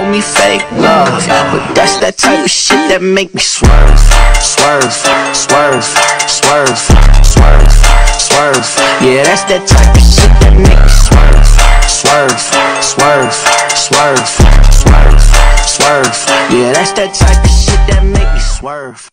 show me fake love, but that's that type of shit that make me swerve, swerve, swerve, swerve, swerve, swerve. Yeah, that's that type of shit that make me swerve, swerve, swerve, swerve, swerve, swerve. Yeah, that's that type of shit that make me swerve.